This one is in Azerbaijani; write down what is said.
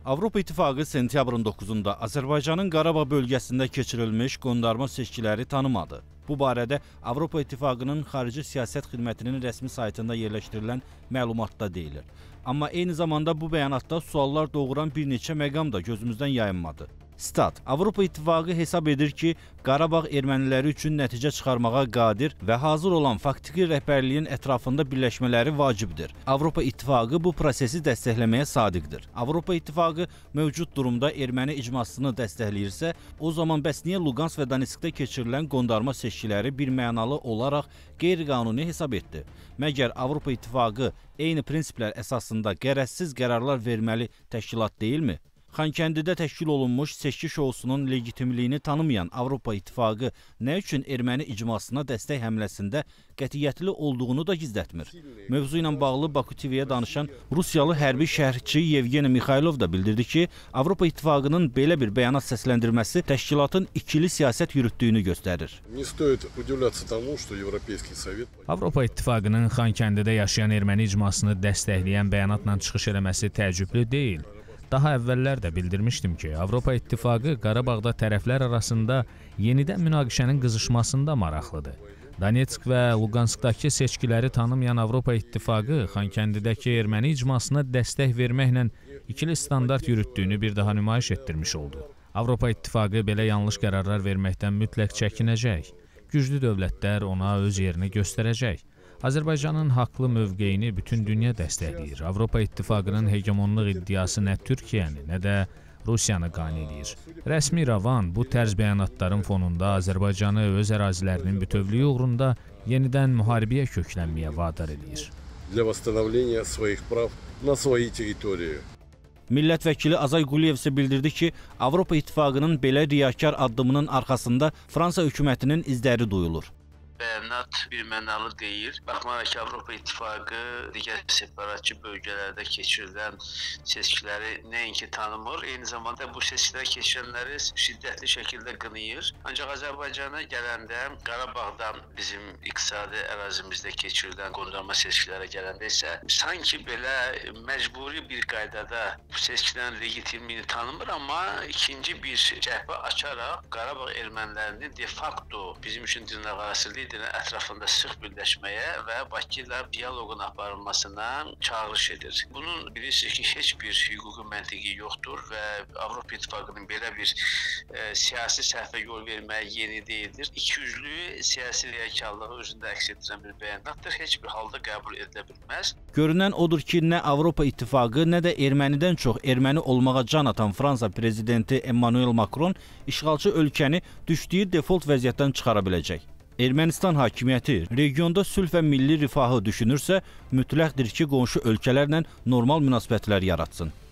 Avropa İttifaqı sentyabrın 9-da Azərbaycanın Qarabağ bölgəsində keçirilmiş qondarma seçkiləri tanımadı. Bu barədə Avropa İttifaqının Xarici Siyasət Xidmətinin rəsmi saytında yerləşdirilən məlumatda deyilir. Amma eyni zamanda bu bəyanatda suallar doğuran bir neçə məqam da gözümüzdən yayınmadı. Stat, Avropa İttifaqı hesab edir ki, Qarabağ erməniləri üçün nəticə çıxarmağa qadir və hazır olan faktiki rəhbərliyin ətrafında birləşmələri vacibdir. Avropa İttifaqı bu prosesi dəstəkləməyə sadiqdir. Avropa İttifaqı mövcud durumda erməni icmasını dəstəkləyirsə, o zaman bəs niyə Luqansk və Donetskdə keçirilən qondarma seçkiləri birmənalı olaraq qeyri-qanuni hesab etdi? Məgər Avropa İttifaqı eyni prinsiplər əsasında qərəzsiz qərarlar verməli təşkilat deyilmi? Xankəndidə təşkil olunmuş seçki şousunun legitimliyini tanımayan Avropa İttifaqı nə üçün erməni icmasına dəstək həmləsində qətiyyətli olduğunu da gizlətmir. Mövzu ilə bağlı Baku TV-yə danışan Rusiyalı hərbi şərhçi Yevgeni Mikhaylov da bildirdi ki, Avropa İttifaqının belə bir bəyanat səsləndirməsi təşkilatın ikili siyasət yürütdüyünü göstərir. Avropa İttifaqının Xankəndidə yaşayan erməni icmasını dəstəkləyən bəyanatla çıxış eləməsi təəccüblü deyil. Daha əvvəllər də bildirmişdim ki, Avropa İttifaqı Qarabağda tərəflər arasında yenidən münaqişənin qızışmasında maraqlıdır. Donetsk və Luqanskdakı seçkiləri tanımayan Avropa İttifaqı Xankəndidəki erməni icmasına dəstək verməklə ikili standart yürütdüyünü bir daha nümayiş etdirmiş oldu. Avropa İttifaqı belə yanlış qərarlar verməkdən mütləq çəkinəcək. Güclü dövlətlər ona öz yerini göstərəcək. Azərbaycanın haqlı mövqeyini bütün dünya dəstəkləyir. Avropa İttifaqının hegemonluq iddiası nə Türkiyəni, nə də Rusiyanı qane edir. Rəsmi İrəvan bu tərz bəyanatların fonunda Azərbaycanı öz ərazilərinin bütövlüyü uğrunda yenidən müharibəyə köklənməyə vadar edir. Millət vəkili Azay Quliyev isə bildirdi ki, Avropa İttifaqının belə riyakar addımının arxasında Fransa hökumətinin izləri duyulur. Bəyanat birmənalı deyil. Baxmayaraq ki, Avropa İttifaqı digər separatçı bölgələrdə keçirilən seçkiləri nəinki tanımır, eyni zamanda bu seçkilərə keçirənləri şiddətli şəkildə qınayır. Ancaq Azərbaycana gələndə, Qarabağdan bizim iqtisadi ərazimizdə keçirilən qondarma seçkilərə gələndə isə sanki belə məcburi bir qaydada bu seçkilərin legitimliyini tanımır, amma ikinci bir cəhbə açaraq Qarabağ ermənilərini de facto bizim üçün dırnaqarası ətrafında sıx birləşməyə və Bakı ilə diyaloqun aparılmasına çağırış edir. Bunun bilirsiniz ki, heç bir hüquqi məntiqi yoxdur və Avropa İttifaqının belə bir siyasi səhvə yol verməyə yeni deyildir. İkiyüzlü siyasi riyakarlığı özündə əks etdirən bir bəyanatdır. Heç bir halda qəbul edilə bilməz. Görünən odur ki, nə Avropa İttifaqı, nə də ermənidən çox erməni olmağa can atan Fransa prezidenti Emmanuel Macron işğalçı ölkəni düşdüyü default vəziyyətdən çıxara biləcək. Ermənistan hakimiyyəti regionda sülh və milli rifahı düşünürsə, mütləqdir ki, qonşu ölkələrlə normal münasibətlər yaratsın.